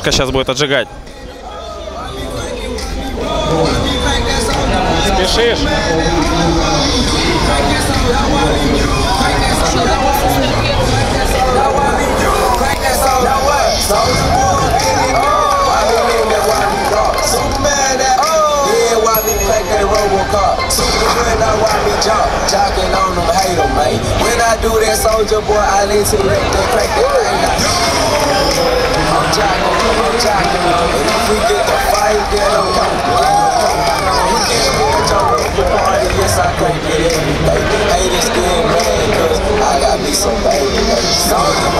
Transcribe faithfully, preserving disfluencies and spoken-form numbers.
Сашка сейчас будет отжигать. Спешишь? Jocking on them, hate them, man. When I do that, soldier boy, I need to let that crack that thing out. I'm jocking, I'm jocking. And if we get the fight, then I'm coming. You can't get your rookie party, yes, I crank it every day. Haters get mad, cause I got me some baby. Soldier